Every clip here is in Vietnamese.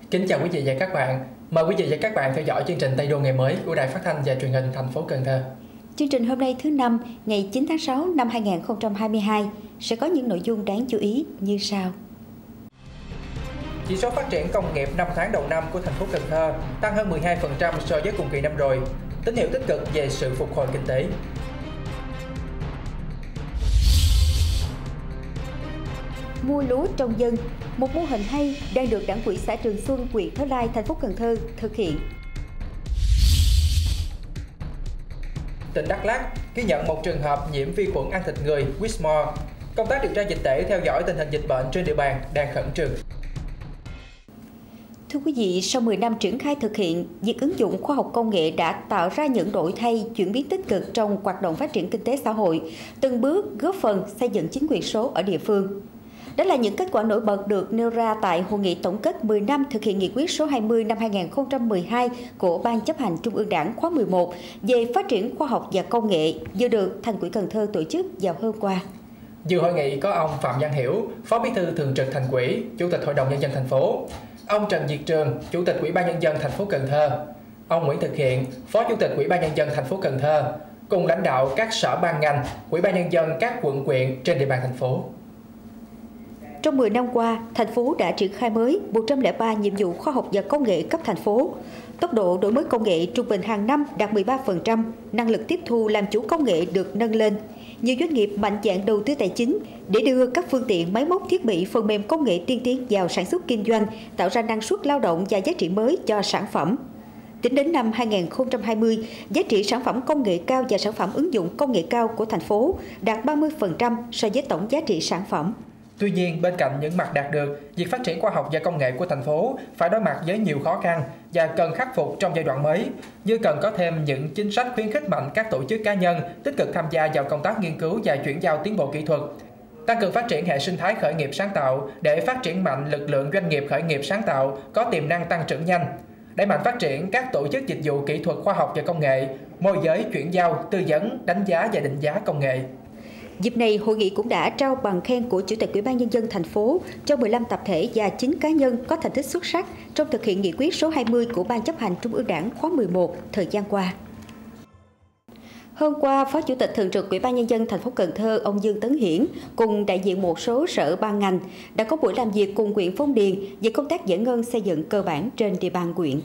Kính chào quý vị và các bạn. Mời quý vị và các bạn theo dõi chương trình Tây Đô ngày mới của Đài Phát thanh và Truyền hình thành phố Cần Thơ. Chương trình hôm nay thứ Năm, ngày 9 tháng 6 năm 2022 sẽ có những nội dung đáng chú ý như sau. Chỉ số phát triển công nghiệp 5 tháng đầu năm của thành phố Cần Thơ tăng hơn 12% so với cùng kỳ năm rồi, tín hiệu tích cực về sự phục hồi kinh tế. Mua lúa trồng dân, một mô hình hay đang được Đảng ủy xã Trường Xuân, huyện Thới Lai, thành phố Cần Thơ thực hiện. Tỉnh Đắk Lắk ghi nhận một trường hợp nhiễm vi khuẩn ăn thịt người Whitmore. Công tác điều tra dịch tễ theo dõi tình hình dịch bệnh trên địa bàn đang khẩn trương. Thưa quý vị, sau 10 năm triển khai thực hiện, việc ứng dụng khoa học công nghệ đã tạo ra những đổi thay, chuyển biến tích cực trong hoạt động phát triển kinh tế xã hội, từng bước góp phần xây dựng chính quyền số ở địa phương. Đó là những kết quả nổi bật được nêu ra tại Hội nghị tổng kết 10 năm thực hiện nghị quyết số 20 năm 2012 của Ban chấp hành Trung ương Đảng khóa 11 về phát triển khoa học và công nghệ vừa được Thành ủy Cần Thơ tổ chức vào hôm qua. Dự hội nghị có ông Phạm Văn Hiểu, Phó Bí thư Thường trực Thành ủy, Chủ tịch Hội đồng Nhân dân thành phố, ông Trần Việt Trường, Chủ tịch Ủy ban Nhân dân thành phố Cần Thơ, ông Nguyễn Thực Hiện, Phó Chủ tịch Ủy ban Nhân dân thành phố Cần Thơ, cùng lãnh đạo các sở ban ngành, Ủy ban Nhân dân các quận huyện trên địa bàn thành phố. Trong 10 năm qua, thành phố đã triển khai mới 103 nhiệm vụ khoa học và công nghệ cấp thành phố. Tốc độ đổi mới công nghệ trung bình hàng năm đạt 13%, năng lực tiếp thu làm chủ công nghệ được nâng lên. Nhiều doanh nghiệp mạnh dạn đầu tư tài chính để đưa các phương tiện, máy móc, thiết bị, phần mềm công nghệ tiên tiến vào sản xuất kinh doanh, tạo ra năng suất lao động và giá trị mới cho sản phẩm. Tính đến năm 2020, giá trị sản phẩm công nghệ cao và sản phẩm ứng dụng công nghệ cao của thành phố đạt 30% so với tổng giá trị sản phẩm. Tuy nhiên, bên cạnh những mặt đạt được, việc phát triển khoa học và công nghệ của thành phố phải đối mặt với nhiều khó khăn và cần khắc phục trong giai đoạn mới, như cần có thêm những chính sách khuyến khích mạnh các tổ chức cá nhân tích cực tham gia vào công tác nghiên cứu và chuyển giao tiến bộ kỹ thuật, tăng cường phát triển hệ sinh thái khởi nghiệp sáng tạo để phát triển mạnh lực lượng doanh nghiệp khởi nghiệp sáng tạo có tiềm năng tăng trưởng nhanh, đẩy mạnh phát triển các tổ chức dịch vụ kỹ thuật khoa học và công nghệ, môi giới chuyển giao, tư vấn, đánh giá và định giá công nghệ. Dịp này, hội nghị cũng đã trao bằng khen của Chủ tịch Ủy ban Nhân dân thành phố cho 15 tập thể và 9 cá nhân có thành tích xuất sắc trong thực hiện nghị quyết số 20 của Ban chấp hành Trung ương Đảng khóa 11 thời gian qua. Hôm qua, Phó Chủ tịch Thường trực Ủy ban Nhân dân thành phố Cần Thơ ông Dương Tấn Hiển cùng đại diện một số sở ban ngành đã có buổi làm việc cùng huyện Phong Điền về công tác giải ngân xây dựng cơ bản trên địa bàn huyện.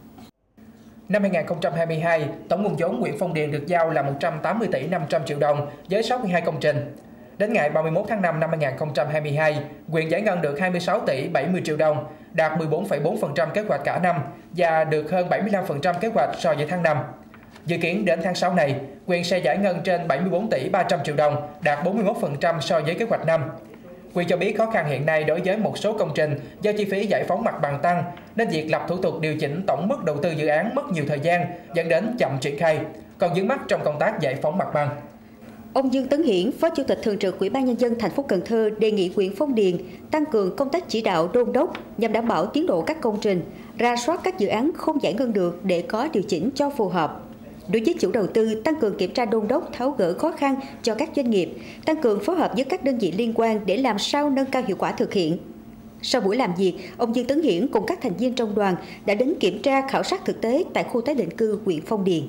Năm 2022, tổng nguồn vốn huyện Phong Điền được giao là 180 tỷ 500 triệu đồng với 62 công trình. Đến ngày 31 tháng 5 năm 2022, huyện giải ngân được 26 tỷ 70 triệu đồng, đạt 14,4% kế hoạch cả năm và được hơn 75% kế hoạch so với tháng 5. Dự kiến đến tháng 6 này, huyện sẽ giải ngân trên 74 tỷ 300 triệu đồng, đạt 41% so với kế hoạch năm. Huyện cho biết khó khăn hiện nay đối với một số công trình do chi phí giải phóng mặt bằng tăng nên việc lập thủ tục điều chỉnh tổng mức đầu tư dự án mất nhiều thời gian dẫn đến chậm triển khai, còn vướng mắc trong công tác giải phóng mặt bằng. Ông Dương Tấn Hiển, Phó Chủ tịch Thường trực Ủy ban Nhân dân thành phố Cần Thơ đề nghị huyện Phong Điền tăng cường công tác chỉ đạo đôn đốc nhằm đảm bảo tiến độ các công trình, rà soát các dự án không giải ngân được để có điều chỉnh cho phù hợp. Đối với chủ đầu tư, tăng cường kiểm tra đôn đốc tháo gỡ khó khăn cho các doanh nghiệp, tăng cường phối hợp với các đơn vị liên quan để làm sao nâng cao hiệu quả thực hiện. Sau buổi làm việc, ông Dương Tấn Hiển cùng các thành viên trong đoàn đã đến kiểm tra khảo sát thực tế tại khu tái định cư huyện Phong Điền.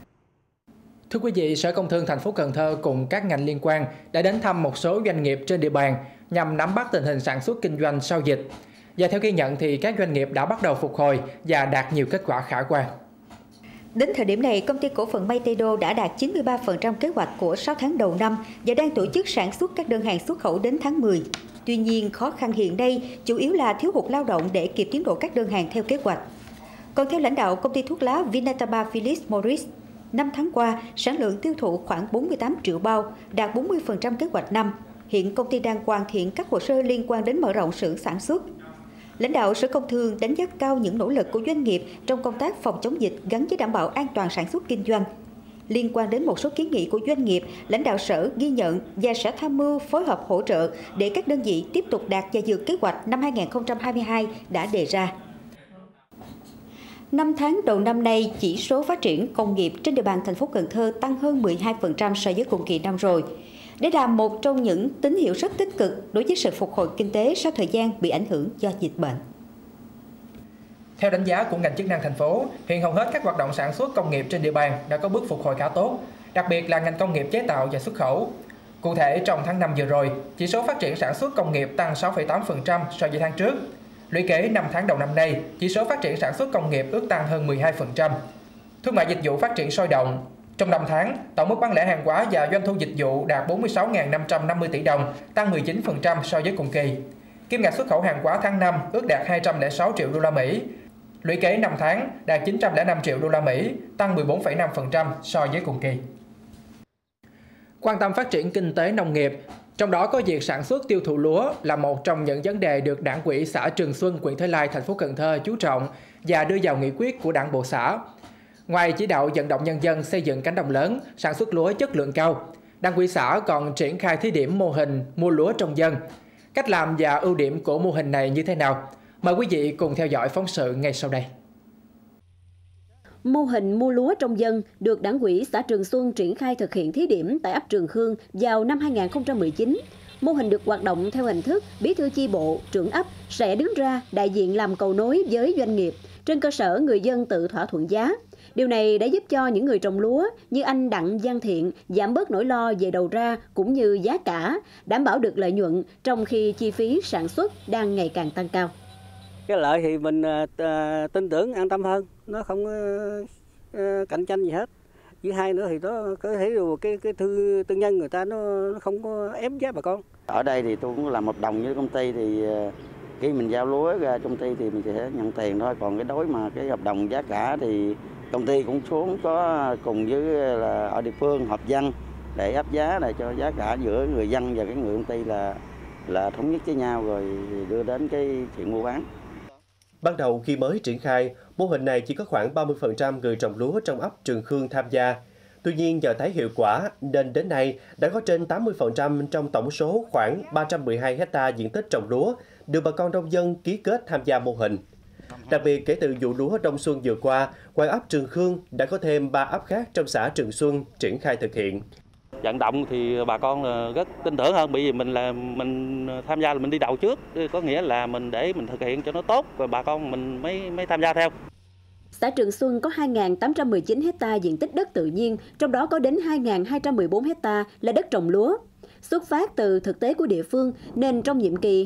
Thưa quý vị, Sở Công Thương thành phố Cần Thơ cùng các ngành liên quan đã đến thăm một số doanh nghiệp trên địa bàn nhằm nắm bắt tình hình sản xuất kinh doanh sau dịch. Và theo ghi nhận thì các doanh nghiệp đã bắt đầu phục hồi và đạt nhiều kết quả khả quan. Đến thời điểm này, công ty cổ phần May Tây Đô đã đạt 93% kế hoạch của 6 tháng đầu năm và đang tổ chức sản xuất các đơn hàng xuất khẩu đến tháng 10. Tuy nhiên, khó khăn hiện nay chủ yếu là thiếu hụt lao động để kịp tiến độ các đơn hàng theo kế hoạch. Còn theo lãnh đạo công ty thuốc lá Vinataba Philip Morris, 5 tháng qua, sản lượng tiêu thụ khoảng 48 triệu bao, đạt 40% kế hoạch năm. Hiện công ty đang hoàn thiện các hồ sơ liên quan đến mở rộng xưởng sản xuất. Lãnh đạo Sở Công Thương đánh giá cao những nỗ lực của doanh nghiệp trong công tác phòng chống dịch gắn với đảm bảo an toàn sản xuất kinh doanh. Liên quan đến một số kiến nghị của doanh nghiệp, lãnh đạo Sở ghi nhận và sẽ tham mưu phối hợp hỗ trợ để các đơn vị tiếp tục đạt và vượt kế hoạch năm 2022 đã đề ra. 5 tháng đầu năm nay, chỉ số phát triển công nghiệp trên địa bàn thành phố Cần Thơ tăng hơn 12% so với cùng kỳ năm rồi. Đây là một trong những tín hiệu rất tích cực đối với sự phục hồi kinh tế sau thời gian bị ảnh hưởng do dịch bệnh. Theo đánh giá của ngành chức năng thành phố, hiện hầu hết các hoạt động sản xuất công nghiệp trên địa bàn đã có bước phục hồi khá tốt, đặc biệt là ngành công nghiệp chế tạo và xuất khẩu. Cụ thể, trong tháng 5 vừa rồi, chỉ số phát triển sản xuất công nghiệp tăng 6,8% so với tháng trước. Lũy kế 5 tháng đầu năm nay, chỉ số phát triển sản xuất công nghiệp ước tăng hơn 12%. Thương mại dịch vụ phát triển sôi động. Trong 5 tháng, tổng mức bán lẻ hàng hóa và doanh thu dịch vụ đạt 46.550 tỷ đồng, tăng 19% so với cùng kỳ. Kim ngạch xuất khẩu hàng hóa tháng 5 ước đạt 206 triệu đô la Mỹ. Lũy kế 5 tháng đạt 905 triệu đô la Mỹ, tăng 14,5% so với cùng kỳ. Quan tâm phát triển kinh tế nông nghiệp, trong đó có việc sản xuất tiêu thụ lúa là một trong những vấn đề được Đảng ủy xã Trường Xuân, huyện Thới Lai, thành phố Cần Thơ chú trọng và đưa vào nghị quyết của Đảng bộ xã. Ngoài chỉ đạo vận động nhân dân xây dựng cánh đồng lớn, sản xuất lúa chất lượng cao, Đảng ủy xã còn triển khai thí điểm mô hình mua lúa trong dân. Cách làm và ưu điểm của mô hình này như thế nào? Mời quý vị cùng theo dõi phóng sự ngay sau đây. Mô hình mua lúa trong dân được Đảng ủy xã Trường Xuân triển khai thực hiện thí điểm tại ấp Trường Khương vào năm 2019. Mô hình được hoạt động theo hình thức bí thư chi bộ, trưởng ấp sẽ đứng ra đại diện làm cầu nối với doanh nghiệp, trên cơ sở người dân tự thỏa thuận giá. Điều này đã giúp cho những người trồng lúa như anh Đặng Văn Thiện giảm bớt nỗi lo về đầu ra cũng như giá cả, đảm bảo được lợi nhuận trong khi chi phí sản xuất đang ngày càng tăng cao. Cái lợi thì mình tin tưởng, an tâm hơn, nó không cạnh tranh gì hết. Thứ hai nữa thì nó có thấy được cái tư nhân người ta nó không có ép giá bà con. Ở đây thì tôi cũng làm hợp đồng với công ty, thì khi mình giao lúa ra công ty thì mình sẽ nhận tiền thôi. Còn cái đối mà cái hợp đồng giá cả thì công ty cũng xuống có cùng với là ở địa phương họp dân để áp giá để cho giá cả giữa người dân và cái người công ty là thống nhất với nhau rồi đưa đến cái chuyện mua bán. Ban đầu khi mới triển khai, mô hình này chỉ có khoảng 30% người trồng lúa trong ấp Trường Khương tham gia. Tuy nhiên nhờ thấy hiệu quả nên đến nay đã có trên 80% trong tổng số khoảng 312 hectare diện tích trồng lúa được bà con nông dân ký kết tham gia mô hình. Đặc biệt kể từ vụ lúa đông xuân vừa qua, ngoài ấp Trường Khương đã có thêm 3 ấp khác trong xã Trường Xuân triển khai thực hiện. Vận động thì bà con rất tin tưởng hơn, bởi vì mình tham gia là mình đi đầu trước, có nghĩa là mình để mình thực hiện cho nó tốt rồi bà con mình mới tham gia theo. Xã Trường Xuân có 2.819 hectare diện tích đất tự nhiên, trong đó có đến 2.214 hectare là đất trồng lúa. Xuất phát từ thực tế của địa phương nên trong nhiệm kỳ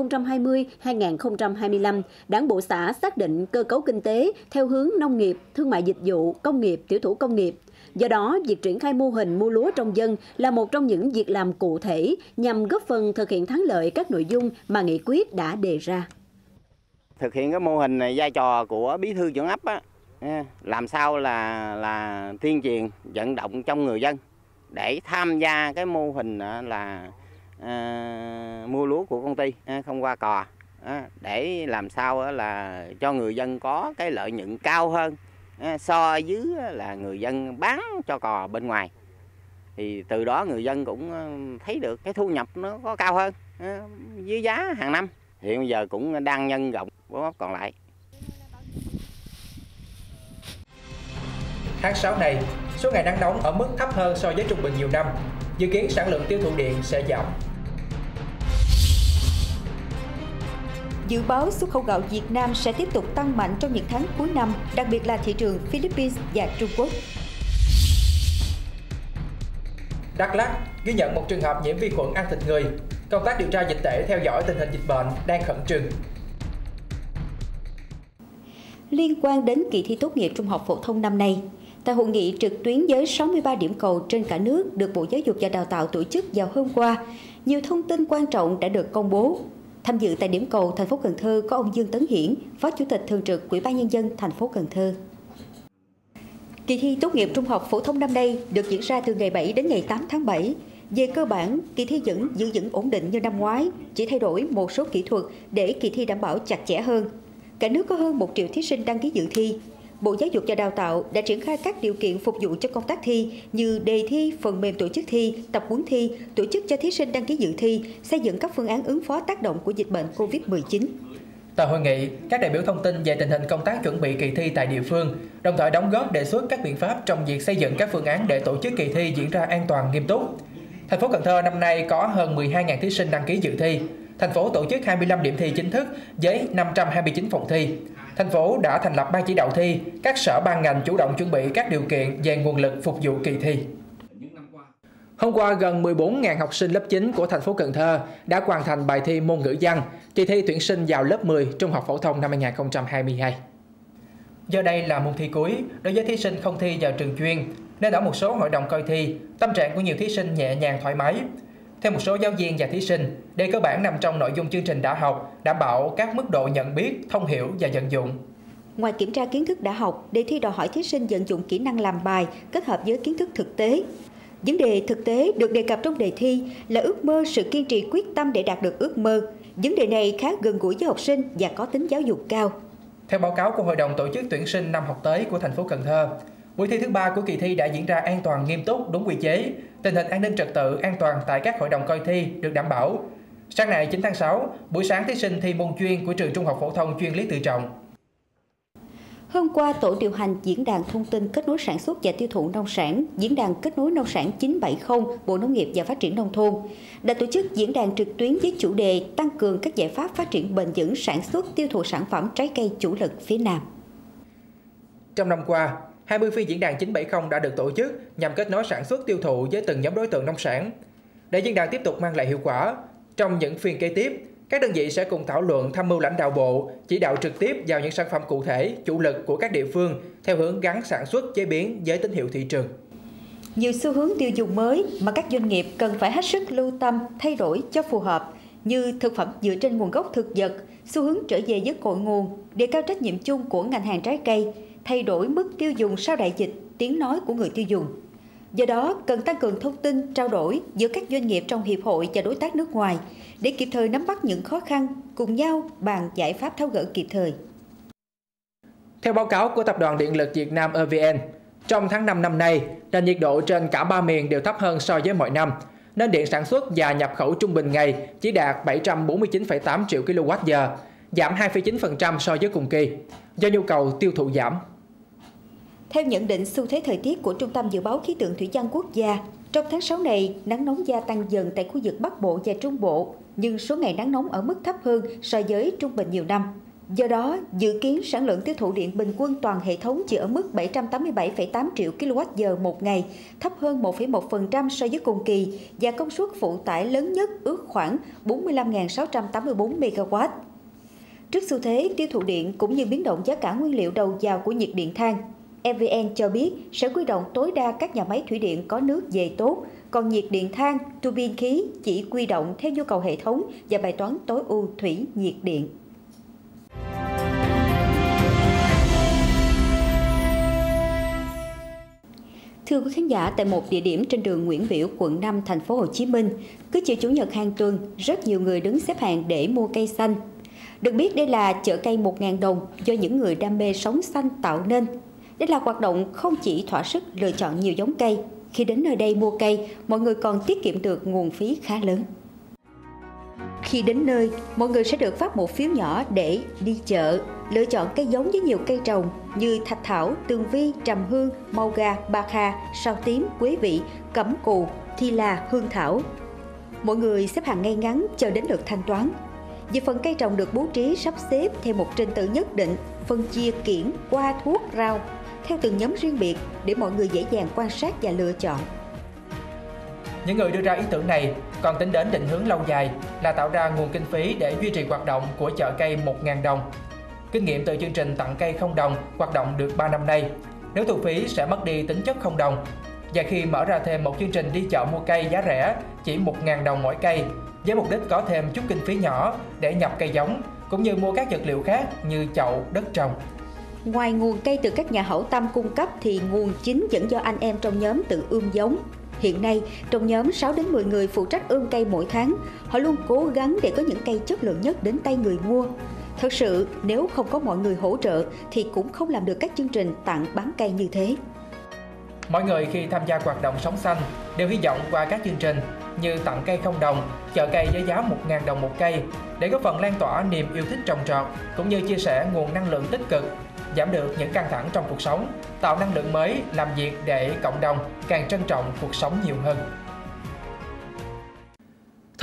2020-2025, Đảng bộ xã xác định cơ cấu kinh tế theo hướng nông nghiệp, thương mại dịch vụ, công nghiệp, tiểu thủ công nghiệp. Do đó, việc triển khai mô hình mua lúa trong dân là một trong những việc làm cụ thể nhằm góp phần thực hiện thắng lợi các nội dung mà nghị quyết đã đề ra. Thực hiện cái mô hình này, vai trò của bí thư trưởng ấp á, làm sao là tuyên truyền vận động trong người dân để tham gia cái mô hình là mua lúa của công ty không qua cò, để làm sao là cho người dân có cái lợi nhuận cao hơn so với là người dân bán cho cò bên ngoài. Thì từ đó người dân cũng thấy được cái thu nhập nó có cao hơn với giá hàng năm. Hiện bây giờ cũng đang nhân rộng bó còn lại. Tháng 6 này, số ngày nắng nóng ở mức thấp hơn so với trung bình nhiều năm. Dự kiến sản lượng tiêu thụ điện sẽ giảm. Dự báo xuất khẩu gạo Việt Nam sẽ tiếp tục tăng mạnh trong những tháng cuối năm, đặc biệt là thị trường Philippines và Trung Quốc. Đắk Lắk ghi nhận một trường hợp nhiễm vi khuẩn ăn thịt người. Công tác điều tra dịch tễ theo dõi tình hình dịch bệnh đang khẩn trương. Liên quan đến kỳ thi tốt nghiệp trung học phổ thông năm nay, tại hội nghị trực tuyến với 63 điểm cầu trên cả nước được Bộ Giáo dục và Đào tạo tổ chức vào hôm qua, nhiều thông tin quan trọng đã được công bố. Tham dự tại điểm cầu thành phố Cần Thơ có ông Dương Tấn Hiển, Phó Chủ tịch Thường trực Ủy ban Nhân dân thành phố Cần Thơ. Kỳ thi tốt nghiệp trung học phổ thông năm nay được diễn ra từ ngày 7 đến ngày 8 tháng 7. Về cơ bản, kỳ thi vẫn giữ vững ổn định như năm ngoái, chỉ thay đổi một số kỹ thuật để kỳ thi đảm bảo chặt chẽ hơn. Cả nước có hơn 1 triệu thí sinh đăng ký dự thi. Bộ Giáo dục và Đào tạo đã triển khai các điều kiện phục vụ cho công tác thi như đề thi, phần mềm tổ chức thi, tập huấn thi, tổ chức cho thí sinh đăng ký dự thi, xây dựng các phương án ứng phó tác động của dịch bệnh COVID-19. Tại hội nghị, các đại biểu thông tin về tình hình công tác chuẩn bị kỳ thi tại địa phương, đồng thời đóng góp đề xuất các biện pháp trong việc xây dựng các phương án để tổ chức kỳ thi diễn ra an toàn, nghiêm túc. Thành phố Cần Thơ năm nay có hơn 12.000 thí sinh đăng ký dự thi. thành phố tổ chức 25 điểm thi chính thức với 529 phòng thi. Thành phố đã thành lập ban chỉ đạo thi, các sở ban ngành chủ động chuẩn bị các điều kiện về nguồn lực phục vụ kỳ thi. Hôm qua, gần 14.000 học sinh lớp 9 của thành phố Cần Thơ đã hoàn thành bài thi môn ngữ văn, kỳ thi tuyển sinh vào lớp 10 trung học phổ thông năm 2022. Do đây là môn thi cuối, đối với thí sinh không thi vào trường chuyên, nên ở một số hội đồng coi thi, tâm trạng của nhiều thí sinh nhẹ nhàng thoải mái. Theo một số giáo viên và thí sinh, đề cơ bản nằm trong nội dung chương trình đã học, đảm bảo các mức độ nhận biết, thông hiểu và vận dụng. Ngoài kiểm tra kiến thức đã học, đề thi đòi hỏi thí sinh vận dụng kỹ năng làm bài kết hợp với kiến thức thực tế. Vấn đề thực tế được đề cập trong đề thi là ước mơ, sự kiên trì quyết tâm để đạt được ước mơ. Vấn đề này khá gần gũi với học sinh và có tính giáo dục cao. Theo báo cáo của Hội đồng tổ chức tuyển sinh năm học tới của thành phố Cần Thơ, buổi thi thứ 3 của kỳ thi đã diễn ra an toàn, nghiêm túc, đúng quy chế. Tình hình an ninh trật tự, an toàn tại các hội đồng coi thi được đảm bảo. Sáng nay 9 tháng 6, buổi sáng thí sinh thi môn chuyên của trường Trung học phổ thông chuyên Lý Tự Trọng. Hôm qua, Tổ điều hành Diễn đàn Thông tin Kết nối Sản xuất và Tiêu thụ Nông sản, Diễn đàn Kết nối Nông sản 970, Bộ Nông nghiệp và Phát triển Nông thôn đã tổ chức diễn đàn trực tuyến với chủ đề tăng cường các giải pháp phát triển bền vững sản xuất, tiêu thụ sản phẩm trái cây chủ lực phía Nam. Trong năm qua, 20 phiên diễn đàn 970 đã được tổ chức nhằm kết nối sản xuất, tiêu thụ với từng nhóm đối tượng nông sản. Để diễn đàn tiếp tục mang lại hiệu quả, trong những phiên kế tiếp, các đơn vị sẽ cùng thảo luận, tham mưu lãnh đạo bộ, chỉ đạo trực tiếp vào những sản phẩm cụ thể, chủ lực của các địa phương theo hướng gắn sản xuất, chế biến với tín hiệu thị trường. Nhiều xu hướng tiêu dùng mới mà các doanh nghiệp cần phải hết sức lưu tâm, thay đổi cho phù hợp, như thực phẩm dựa trên nguồn gốc thực vật, xu hướng trở về với cội nguồn, đề cao trách nhiệm chung của ngành hàng trái cây, thay đổi mức tiêu dùng sau đại dịch, tiếng nói của người tiêu dùng. Do đó, cần tăng cường thông tin, trao đổi giữa các doanh nghiệp trong hiệp hội và đối tác nước ngoài để kịp thời nắm bắt những khó khăn, cùng nhau bàn giải pháp tháo gỡ kịp thời. Theo báo cáo của Tập đoàn Điện lực Việt Nam EVN, trong tháng 5 năm nay, nền nhiệt độ trên cả 3 miền đều thấp hơn so với mọi năm, nên điện sản xuất và nhập khẩu trung bình ngày chỉ đạt 749,8 triệu kWh, giảm 2,9% so với cùng kỳ, do nhu cầu tiêu thụ giảm. Theo nhận định xu thế thời tiết của Trung tâm Dự báo Khí tượng Thủy văn Quốc gia, trong tháng 6 này, nắng nóng gia tăng dần tại khu vực Bắc Bộ và Trung Bộ, nhưng số ngày nắng nóng ở mức thấp hơn so với trung bình nhiều năm. Do đó, dự kiến sản lượng tiêu thụ điện bình quân toàn hệ thống chỉ ở mức 787,8 triệu kWh một ngày, thấp hơn 1,1% so với cùng kỳ, và công suất phụ tải lớn nhất ước khoảng 45.684 MW. Trước xu thế tiêu thụ điện cũng như biến động giá cả nguyên liệu đầu vào của nhiệt điện than, EVN cho biết sẽ huy động tối đa các nhà máy thủy điện có nước về tốt, còn nhiệt điện than, tua bin khí chỉ huy động theo nhu cầu hệ thống và bài toán tối ưu thủy nhiệt điện. Thưa quý khán giả, tại một địa điểm trên đường Nguyễn Biểu, quận 5, thành phố Hồ Chí Minh, cứ chiều Chủ nhật hàng tuần, rất nhiều người đứng xếp hàng để mua cây xanh. Được biết đây là chợ cây 1.000 đồng do những người đam mê sống xanh tạo nên. Đây là hoạt động không chỉ thỏa sức lựa chọn nhiều giống cây. Khi đến nơi đây mua cây, mọi người còn tiết kiệm được nguồn phí khá lớn. Khi đến nơi, mọi người sẽ được phát một phiếu nhỏ để đi chợ, lựa chọn cây giống với nhiều cây trồng như thạch thảo, tường vi, trầm hương, mau ga, bạc hà, sao tím, quế vị, cẩm cù, thi la, hương thảo. Mọi người xếp hàng ngay ngắn chờ đến lượt thanh toán. Về phần cây trồng được bố trí sắp xếp theo một trình tự nhất định, phân chia kiển, qua, thuốc, rau theo từng nhóm riêng biệt để mọi người dễ dàng quan sát và lựa chọn. Những người đưa ra ý tưởng này còn tính đến định hướng lâu dài là tạo ra nguồn kinh phí để duy trì hoạt động của chợ cây 1.000 đồng. Kinh nghiệm từ chương trình tặng cây 0 đồng hoạt động được 3 năm nay, nếu thu phí sẽ mất đi tính chất 0 đồng. Và khi mở ra thêm một chương trình đi chợ mua cây giá rẻ chỉ 1.000 đồng mỗi cây, với mục đích có thêm chút kinh phí nhỏ để nhập cây giống, cũng như mua các vật liệu khác như chậu, đất trồng. Ngoài nguồn cây từ các nhà hảo tâm cung cấp thì nguồn chính vẫn do anh em trong nhóm tự ươm giống. Hiện nay, trong nhóm 6 đến 10 người phụ trách ươm cây mỗi tháng, họ luôn cố gắng để có những cây chất lượng nhất đến tay người mua. Thật sự, nếu không có mọi người hỗ trợ thì cũng không làm được các chương trình tặng bán cây như thế. Mọi người khi tham gia hoạt động sống xanh đều hy vọng qua các chương trình như tặng cây 0 đồng, chợ cây với giá 1.000 đồng một cây để góp phần lan tỏa niềm yêu thích trồng trọt cũng như chia sẻ nguồn năng lượng tích cực, giảm được những căng thẳng trong cuộc sống, tạo năng lượng mới, làm việc để cộng đồng càng trân trọng cuộc sống nhiều hơn.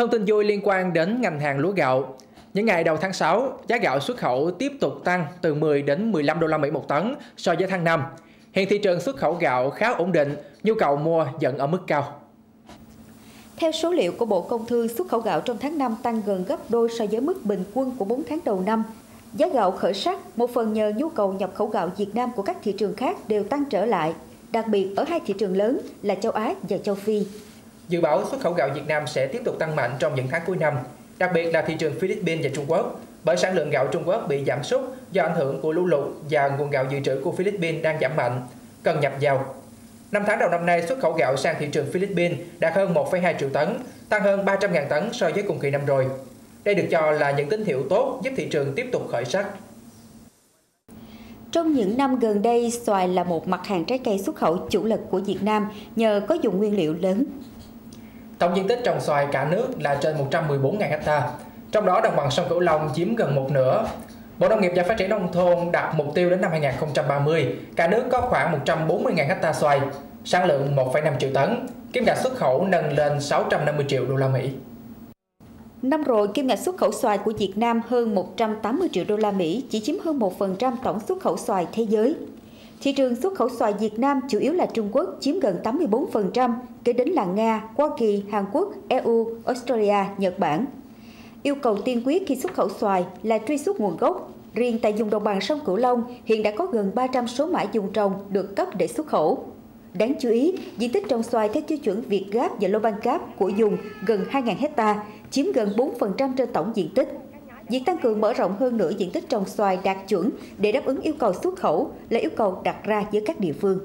Thông tin vui liên quan đến ngành hàng lúa gạo. Những ngày đầu tháng 6, giá gạo xuất khẩu tiếp tục tăng từ 10 đến 15 đô la Mỹ một tấn so với tháng 5. Hiện thị trường xuất khẩu gạo khá ổn định, nhu cầu mua vẫn ở mức cao. Theo số liệu của Bộ Công Thương, xuất khẩu gạo trong tháng 5 tăng gần gấp đôi so với mức bình quân của 4 tháng đầu năm. Giá gạo khởi sắc, một phần nhờ nhu cầu nhập khẩu gạo Việt Nam của các thị trường khác đều tăng trở lại, đặc biệt ở hai thị trường lớn là châu Á và châu Phi. Dự báo xuất khẩu gạo Việt Nam sẽ tiếp tục tăng mạnh trong những tháng cuối năm, đặc biệt là thị trường Philippines và Trung Quốc, bởi sản lượng gạo Trung Quốc bị giảm sút do ảnh hưởng của lũ lụt và nguồn gạo dự trữ của Philippines đang giảm mạnh, cần nhập vào. 5 tháng đầu năm nay, xuất khẩu gạo sang thị trường Philippines đạt hơn 1,2 triệu tấn, tăng hơn 300.000 tấn so với cùng kỳ năm rồi. Đây được cho là những tín hiệu tốt giúp thị trường tiếp tục khởi sắc. Trong những năm gần đây, xoài là một mặt hàng trái cây xuất khẩu chủ lực của Việt Nam nhờ có vùng nguyên liệu lớn. Tổng diện tích trồng xoài cả nước là trên 114.000 ha, trong đó đồng bằng sông Cửu Long chiếm gần một nửa. Bộ Nông nghiệp và Phát triển Nông thôn đặt mục tiêu đến năm 2030, cả nước có khoảng 140.000 ha xoài, sản lượng 1,5 triệu tấn, kim ngạch xuất khẩu nâng lên 650 triệu đô la Mỹ. Năm rồi, kim ngạch xuất khẩu xoài của Việt Nam hơn 180 triệu đô la Mỹ, chỉ chiếm hơn 1% tổng xuất khẩu xoài thế giới. Thị trường xuất khẩu xoài Việt Nam chủ yếu là Trung Quốc, chiếm gần 84%, kế đến là Nga, Hoa Kỳ, Hàn Quốc, EU, Australia, Nhật Bản. Yêu cầu tiên quyết khi xuất khẩu xoài là truy xuất nguồn gốc. Riêng tại vùng đồng bằng sông Cửu Long, hiện đã có gần 300 số mã vùng trồng được cấp để xuất khẩu. Đáng chú ý, diện tích trồng xoài theo tiêu chuẩn Việt Gap và Lô-Ban-Cáp của vùng gần 2.000 ha, chiếm gần 4% trên tổng diện tích. Việc tăng cường mở rộng hơn nữa diện tích trồng xoài đạt chuẩn để đáp ứng yêu cầu xuất khẩu là yêu cầu đặt ra với các địa phương.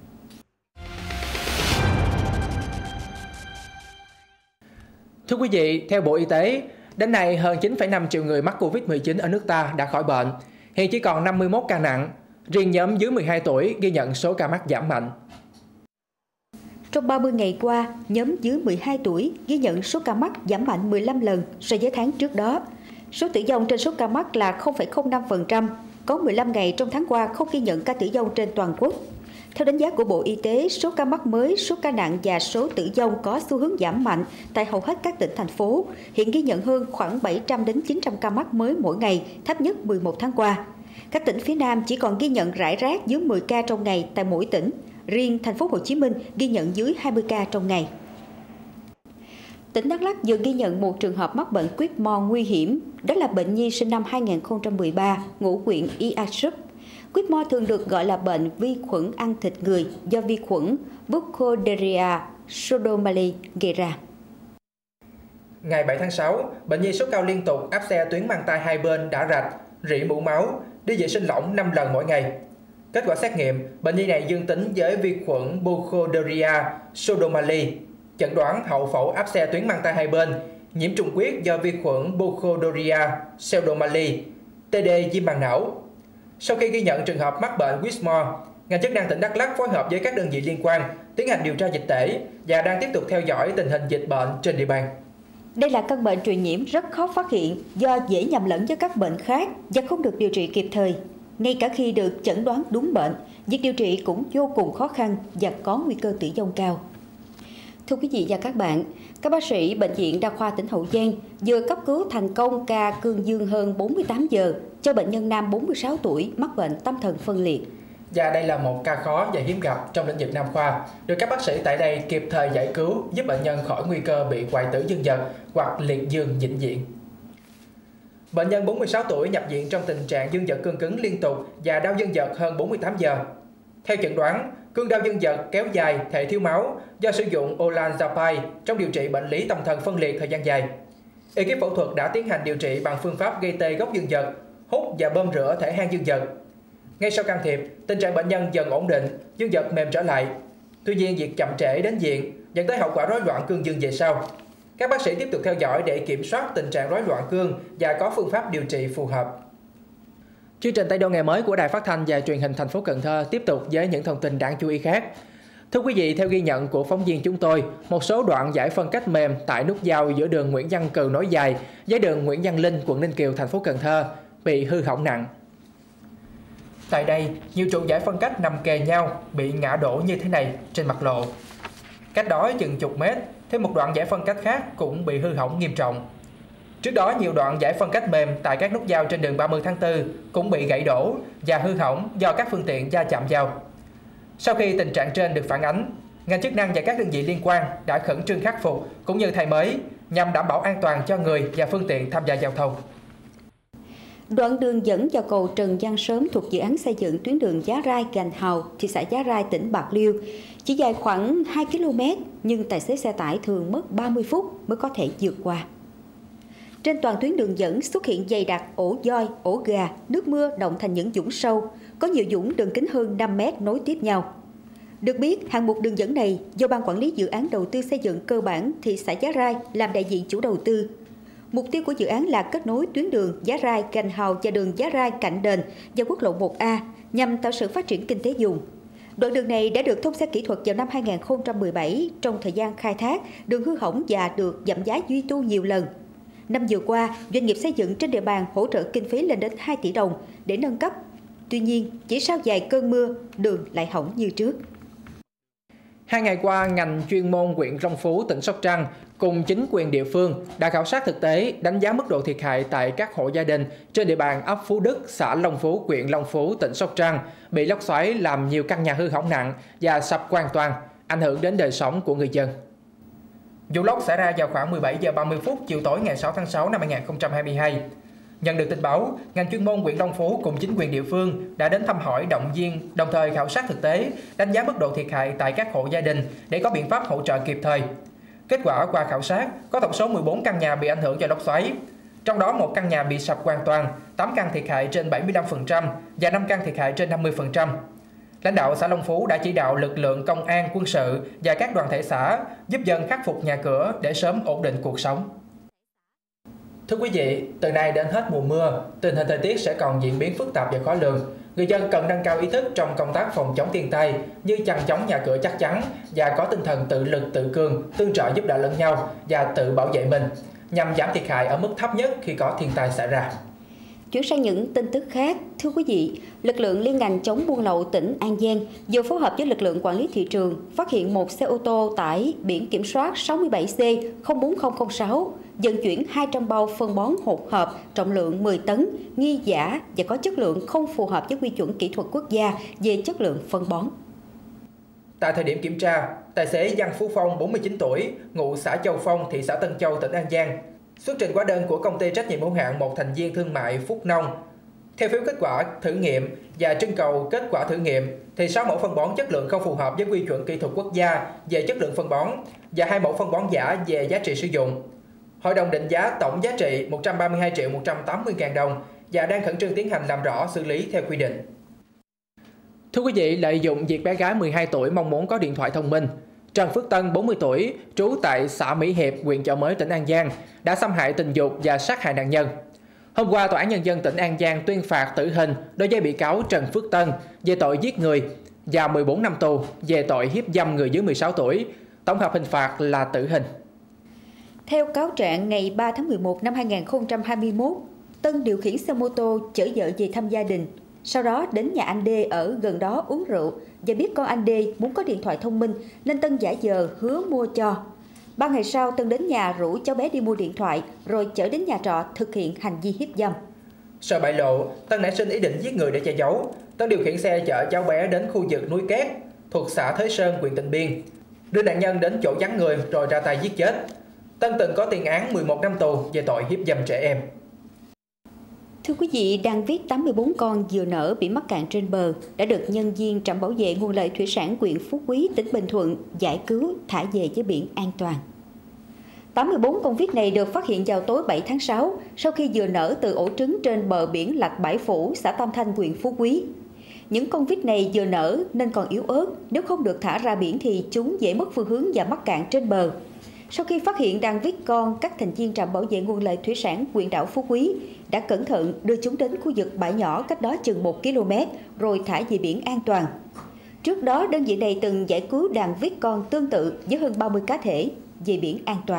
Thưa quý vị, theo Bộ Y tế, đến nay hơn 9,5 triệu người mắc Covid-19 ở nước ta đã khỏi bệnh. Hiện chỉ còn 51 ca nặng. Riêng nhóm dưới 12 tuổi ghi nhận số ca mắc giảm mạnh. Trong 30 ngày qua, nhóm dưới 12 tuổi ghi nhận số ca mắc giảm mạnh 15 lần so với tháng trước đó. Số tử vong trên số ca mắc là 0,05%, có 15 ngày trong tháng qua không ghi nhận ca tử vong trên toàn quốc. Theo đánh giá của Bộ Y tế, số ca mắc mới, số ca nặng và số tử vong có xu hướng giảm mạnh tại hầu hết các tỉnh, thành phố. Hiện ghi nhận hơn khoảng 700 đến 900 ca mắc mới mỗi ngày, thấp nhất 11 tháng qua. Các tỉnh phía Nam chỉ còn ghi nhận rải rác dưới 10 ca trong ngày tại mỗi tỉnh. Riêng thành phố Hồ Chí Minh ghi nhận dưới 20 ca trong ngày. Tỉnh Đắk Lắk vừa ghi nhận một trường hợp mắc bệnh Whitmore nguy hiểm, đó là bệnh nhi sinh năm 2013, ngụ huyện Ia Súp. Whitmore thường được gọi là bệnh vi khuẩn ăn thịt người do vi khuẩn Burkholderia pseudomallei gây ra. Ngày 7 tháng 6, bệnh nhi sốt cao liên tục, áp xe tuyến mang tai hai bên đã rạch, rỉ mũ máu, đi vệ sinh lỏng 5 lần mỗi ngày. Kết quả xét nghiệm, bệnh nhi này dương tính với vi khuẩn Burkholderia pseudomallei, chẩn đoán hậu phẫu áp xe tuyến mang tai hai bên, nhiễm trùng huyết do vi khuẩn Burkholderia pseudomallei, TD viêm màng não. Sau khi ghi nhận trường hợp mắc bệnh Whitmore, ngành chức năng tỉnh Đắk Lắk phối hợp với các đơn vị liên quan tiến hành điều tra dịch tễ và đang tiếp tục theo dõi tình hình dịch bệnh trên địa bàn. Đây là căn bệnh truyền nhiễm rất khó phát hiện do dễ nhầm lẫn với các bệnh khác và không được điều trị kịp thời. Ngay cả khi được chẩn đoán đúng bệnh, việc điều trị cũng vô cùng khó khăn và có nguy cơ tử vong cao. Thưa quý vị và các bạn, các bác sĩ Bệnh viện Đa khoa tỉnh Hậu Giang vừa cấp cứu thành công ca cương dương hơn 48 giờ cho bệnh nhân nam 46 tuổi mắc bệnh tâm thần phân liệt. Và đây là một ca khó và hiếm gặp trong lĩnh vực nam khoa, được các bác sĩ tại đây kịp thời giải cứu, giúp bệnh nhân khỏi nguy cơ bị hoại tử dương vật hoặc liệt dương vĩnh viễn. Bệnh nhân 46 tuổi nhập viện trong tình trạng dương vật cương cứng liên tục và đau dương vật hơn 48 giờ. Theo chẩn đoán, cơn đau dương vật kéo dài, thể thiếu máu do sử dụng olanzapine trong điều trị bệnh lý tâm thần phân liệt thời gian dài. Ekip phẫu thuật đã tiến hành điều trị bằng phương pháp gây tê gốc dương vật, hút và bơm rửa thể hang dương vật. Ngay sau can thiệp, tình trạng bệnh nhân dần ổn định, dương vật mềm trở lại. Tuy nhiên, việc chậm trễ đến viện dẫn tới hậu quả rối loạn cương dương về sau. Các bác sĩ tiếp tục theo dõi để kiểm soát tình trạng rối loạn cương và có phương pháp điều trị phù hợp. Chương trình Tay Đôi Ngày Mới của Đài Phát thanh và Truyền hình thành phố Cần Thơ tiếp tục với những thông tin đáng chú ý khác. Thưa quý vị, theo ghi nhận của phóng viên chúng tôi, một số đoạn giải phân cách mềm tại nút giao giữa đường Nguyễn Văn Cừ nối dài với đường Nguyễn Văn Linh, quận Ninh Kiều, thành phố Cần Thơ bị hư hỏng nặng. Tại đây, nhiều trụ giải phân cách nằm kề nhau bị ngã đổ như thế này trên mặt lộ. Cách đó chừng chục mét, Thêm một đoạn giải phân cách khác cũng bị hư hỏng nghiêm trọng. Trước đó, nhiều đoạn giải phân cách mềm tại các nút giao trên đường 30 tháng 4 cũng bị gãy đổ và hư hỏng do các phương tiện va chạm nhau. Sau khi tình trạng trên được phản ánh, ngành chức năng và các đơn vị liên quan đã khẩn trương khắc phục cũng như thay mới nhằm đảm bảo an toàn cho người và phương tiện tham gia giao thông. Đoạn đường dẫn vào cầu Trần Văn Sớm thuộc dự án xây dựng tuyến đường Giá Rai - Gành Hào, thị xã Giá Rai, tỉnh Bạc Liêu, chỉ dài khoảng 2 km nhưng tài xế xe tải thường mất 30 phút mới có thể vượt qua. Trên toàn tuyến đường dẫn xuất hiện dày đặc ổ voi, ổ gà, nước mưa động thành những vũng sâu, có nhiều vũng đường kính hơn 5 mét nối tiếp nhau. Được biết, hạng mục đường dẫn này do Ban Quản lý Dự án Đầu tư Xây dựng Cơ bản thị xã Giá Rai làm đại diện chủ đầu tư. Mục tiêu của dự án là kết nối tuyến đường Giá Rai - Gành Hào và đường Giá Rai - Cạnh Đền và quốc lộ 1A nhằm tạo sự phát triển kinh tế vùng. Đoạn đường này đã được thông xe kỹ thuật vào năm 2017. Trong thời gian khai thác, đường hư hỏng và được giảm giá duy tu nhiều lần. Năm vừa qua, doanh nghiệp xây dựng trên địa bàn hỗ trợ kinh phí lên đến 2 tỷ đồng để nâng cấp. Tuy nhiên, chỉ sau vài cơn mưa, đường lại hỏng như trước. 2 ngày qua, ngành chuyên môn huyện Long Phú, tỉnh Sóc Trăng cùng chính quyền địa phương đã khảo sát thực tế, đánh giá mức độ thiệt hại tại các hộ gia đình trên địa bàn ấp Phú Đức, xã Long Phú, huyện Long Phú, tỉnh Sóc Trăng bị lốc xoáy làm nhiều căn nhà hư hỏng nặng và sập hoàn toàn, ảnh hưởng đến đời sống của người dân. Vụ lốc xảy ra vào khoảng 17 giờ 30 phút chiều tối ngày 6 tháng 6 năm 2022. Nhận được tin báo, ngành chuyên môn huyện Long Phú cùng chính quyền địa phương đã đến thăm hỏi, động viên, đồng thời khảo sát thực tế, đánh giá mức độ thiệt hại tại các hộ gia đình để có biện pháp hỗ trợ kịp thời. Kết quả qua khảo sát, có tổng số 14 căn nhà bị ảnh hưởng do lốc xoáy. Trong đó 1 căn nhà bị sập hoàn toàn, 8 căn thiệt hại trên 75% và 5 căn thiệt hại trên 50%. Lãnh đạo xã Long Phú đã chỉ đạo lực lượng công an, quân sự và các đoàn thể xã giúp dân khắc phục nhà cửa để sớm ổn định cuộc sống. Thưa quý vị, từ nay đến hết mùa mưa, tình hình thời tiết sẽ còn diễn biến phức tạp và khó lường. Người dân cần nâng cao ý thức trong công tác phòng chống thiên tai như chằng chống nhà cửa chắc chắn và có tinh thần tự lực tự cường, tương trợ giúp đỡ lẫn nhau và tự bảo vệ mình, nhằm giảm thiệt hại ở mức thấp nhất khi có thiên tai xảy ra. Chuyển sang những tin tức khác, thưa quý vị, lực lượng liên ngành chống buôn lậu tỉnh An Giang vừa phối hợp với lực lượng quản lý thị trường phát hiện một xe ô tô tải biển kiểm soát 67C04006 vận chuyển 200 bao phân bón hỗn hợp trọng lượng 10 tấn, nghi giả và có chất lượng không phù hợp với quy chuẩn kỹ thuật quốc gia về chất lượng phân bón. Tại thời điểm kiểm tra, tài xế Văn Phú Phong, 49 tuổi, ngụ xã Châu Phong, thị xã Tân Châu, tỉnh An Giang, xuất trình hóa đơn của công ty trách nhiệm hữu hạn một thành viên thương mại Phúc Nông. Theo phiếu kết quả thử nghiệm và trưng cầu kết quả thử nghiệm, thì 6 mẫu phân bón chất lượng không phù hợp với quy chuẩn kỹ thuật quốc gia về chất lượng phân bón và 2 mẫu phân bón giả về giá trị sử dụng. Hội đồng định giá tổng giá trị 132.180.000 đồng và đang khẩn trương tiến hành làm rõ xử lý theo quy định. Thưa quý vị, lợi dụng việc bé gái 12 tuổi mong muốn có điện thoại thông minh, Trần Phước Tân, 40 tuổi, trú tại xã Mỹ Hiệp, huyện Chợ Mới, tỉnh An Giang, đã xâm hại tình dục và sát hại nạn nhân. Hôm qua, Tòa án Nhân dân tỉnh An Giang tuyên phạt tử hình đối với bị cáo Trần Phước Tân về tội giết người và 14 năm tù về tội hiếp dâm người dưới 16 tuổi. Tổng hợp hình phạt là tử hình. Theo cáo trạng, ngày 3 tháng 11 năm 2021, Tân điều khiển xe mô tô chở vợ về thăm gia đình. Sau đó đến nhà anh D ở gần đó uống rượu và biết con anh D muốn có điện thoại thông minh nên Tân giả vờ hứa mua cho. 3 ngày sau, Tân đến nhà rủ cháu bé đi mua điện thoại rồi chở đến nhà trọ thực hiện hành vi hiếp dâm. Sợ bại lộ, Tân nảy sinh ý định giết người để che giấu. Tân điều khiển xe chở cháu bé đến khu vực núi Két thuộc xã Thới Sơn, huyện Tịnh Biên, đưa nạn nhân đến chỗ vắng người rồi ra tay giết chết. Tân từng có tiền án 11 năm tù về tội hiếp dâm trẻ em. Thưa quý vị, đàn vít 84 con vừa nở bị mắc cạn trên bờ đã được nhân viên trạm bảo vệ nguồn lợi thủy sản huyện Phú Quý, tỉnh Bình Thuận giải cứu thả về với biển an toàn. 84 con vít này được phát hiện vào tối 7 tháng 6 sau khi vừa nở từ ổ trứng trên bờ biển Lạch Bãi Phủ, xã Tam Thanh, huyện Phú Quý. Những con vít này vừa nở nên còn yếu ớt, nếu không được thả ra biển thì chúng dễ mất phương hướng và mắc cạn trên bờ. Sau khi phát hiện đàn vít con, các thành viên trạm bảo vệ nguồn lợi thủy sản huyện đảo Phú Quý đã cẩn thận đưa chúng đến khu vực bãi nhỏ cách đó chừng 1 km rồi thả về biển an toàn. Trước đó, đơn vị này từng giải cứu đàn vít con tương tự với hơn 30 cá thể về biển an toàn.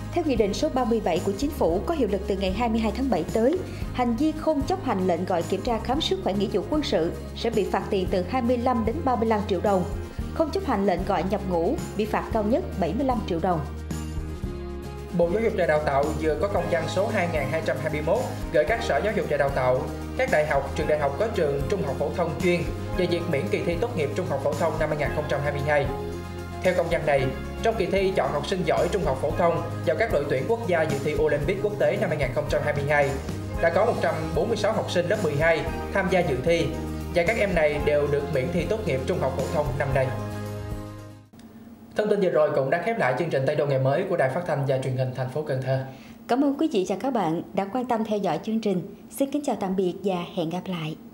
Theo Nghị định số 37 của Chính phủ có hiệu lực từ ngày 22 tháng 7 tới, hành vi không chấp hành lệnh gọi kiểm tra khám sức khỏe nghĩa vụ quân sự sẽ bị phạt tiền từ 25 đến 35 triệu đồng. Không chấp hành lệnh gọi nhập ngũ bị phạt cao nhất 75 triệu đồng. Bộ Giáo dục và Đào tạo vừa có công văn số 2221 gửi các sở giáo dục và đào tạo, các đại học, trường đại học có trường trung học phổ thông chuyên về việc miễn kỳ thi tốt nghiệp trung học phổ thông năm 2022. Theo công văn này, trong kỳ thi chọn học sinh giỏi trung học phổ thông vào các đội tuyển quốc gia dự thi Olympic quốc tế năm 2022, đã có 146 học sinh lớp 12 tham gia dự thi và các em này đều được miễn thi tốt nghiệp trung học phổ thông năm nay. Thông tin vừa rồi cũng đã khép lại chương trình Tây Đô ngày mới của Đài Phát thanh và Truyền hình thành phố Cần Thơ. Cảm ơn quý vị và các bạn đã quan tâm theo dõi chương trình. Xin kính chào tạm biệt và hẹn gặp lại.